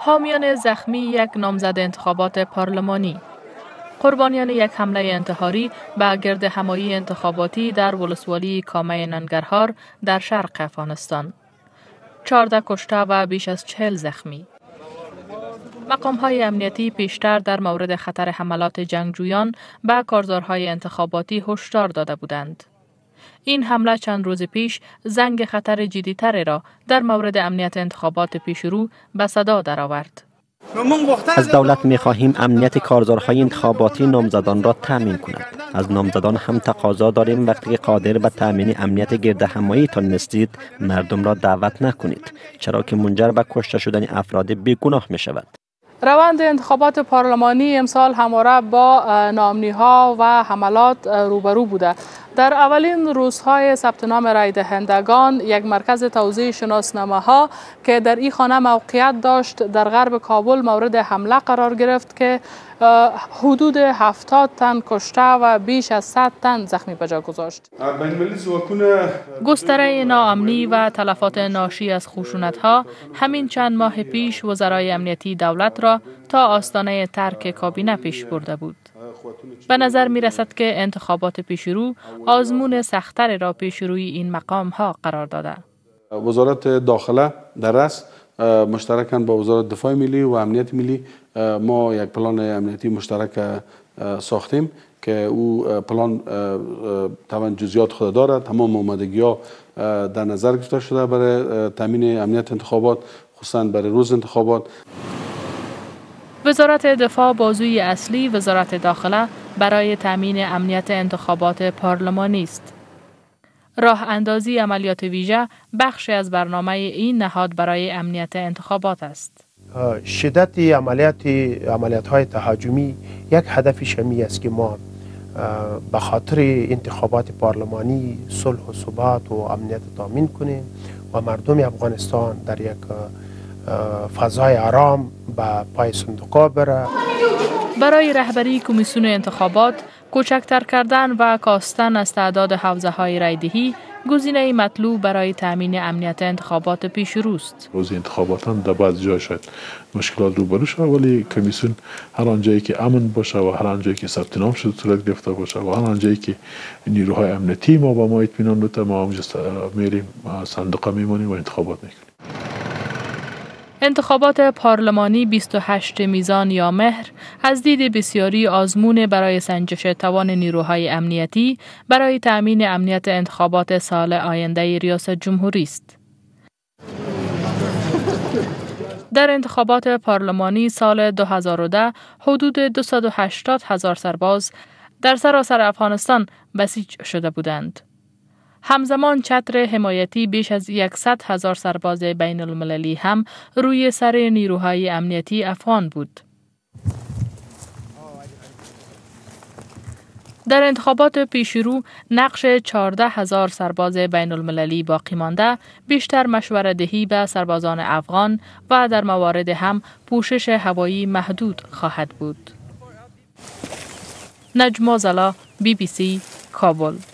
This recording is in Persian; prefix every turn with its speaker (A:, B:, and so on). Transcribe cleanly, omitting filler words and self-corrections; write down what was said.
A: حامیان زخمی یک نامزد انتخابات پارلمانی. قربانیان یک حمله انتحاری به گرد همایی انتخاباتی در ولسوالی کامه ننگرهار در شرق افغانستان. 14 کشته و بیش از 40 زخمی. مقام‌های امنیتی پیشتر در مورد خطر حملات جنگجویان به کارزارهای انتخاباتی هشدار داده بودند. این حمله چند روز پیش زنگ خطر جدی‌تری را در مورد امنیت انتخابات پیشرو به صدا درآورد.
B: از دولت می‌خواهیم امنیت کارزارهای انتخاباتی نامزدان را تامین کند. از نامزدان هم تقاضا داریم وقتی که قادر به تامین امنیت گرد هماییتان نیستید، مردم را دعوت نکنید، چرا که منجر به کشته شدن افراد بیگناه می‌شود.
A: روند انتخابات پارلمانی امسال همواره با ناامنی‌ها و حملات روبرو بوده. در اولین روزهای ثبت نام رای دهندگان یک مرکز توزیع شناسنامه‌ها که در این خانه موقعیت داشت در غرب کابل مورد حمله قرار گرفت که حدود 70 تن کشته و بیش از 100 تن زخمی به جا گذاشت. گستره ناامنی و تلفات ناشی از خشونت‌ها همین چند ماه پیش وزرای امنیتی دولت را تا آستانه ترک کابینه پیش برده بود. به نظر می رسد که انتخابات پیشرو آزمون سخت‌تر را پیش روی این مقام ها قرار داده.
C: وزارت داخله در اصل مشترکاً با وزارت دفاع ملی و امنیت ملی ما یک پلان امنیتی مشترک ساختیم که او پلان طبعا جزئیات خود دارد. تمام آمادگی‌ها در نظر گرفته شده برای تامین امنیت انتخابات، خصوصاً برای روز انتخابات.
A: وزارت دفاع بازوی اصلی وزارت داخله برای تامین امنیت انتخابات پارلمانی است. راه اندازی عملیات ویژه بخشی از برنامه این نهاد برای امنیت انتخابات است.
D: شدت عملیات‌های تهاجمی یک هدف شمی است که ما به خاطر انتخابات پارلمانی صلح و ثبات و امنیت تامین کنیم و مردم افغانستان در یک فضای آرام به پای صندوق‌ها بره.
A: برای رهبری کمیسیون انتخابات، کوچکتر کردن و کاستن از تعداد حوزه‌های رایدهی گزینه مطلوب برای تامین امنیت انتخابات پیشرو است.
E: روز انتخابات هم در بعضی جا شاید مشکلات روبرو شود، ولی کمیسیون هر آنجایی که امن باشه و هر آنجایی که ثبت نام شده صورت گرفته باشه و هر آنجایی که نیروهای امنیتی ما با ما اطمینان بده، ما اونجا میریم صندوق میمونیم و انتخابات میکنیم.
A: انتخابات پارلمانی 28 میزان یا مهر از دید بسیاری آزمون برای سنجش توان نیروهای امنیتی برای تأمین امنیت انتخابات سال آینده ریاست جمهوری است. در انتخابات پارلمانی سال 2010 حدود 280,000 سرباز در سراسر افغانستان بسیج شده بودند. همزمان چتر حمایتی بیش از 100,000 سرباز بین المللی هم روی سر نیروهای امنیتی افغان بود. در انتخابات پیشرو نقش 14,000 سرباز بین المللی باقی مانده بیشتر مشورت دهی به سربازان افغان و در موارد هم پوشش هوایی محدود خواهد بود. نجما زلا، BBC، کابل.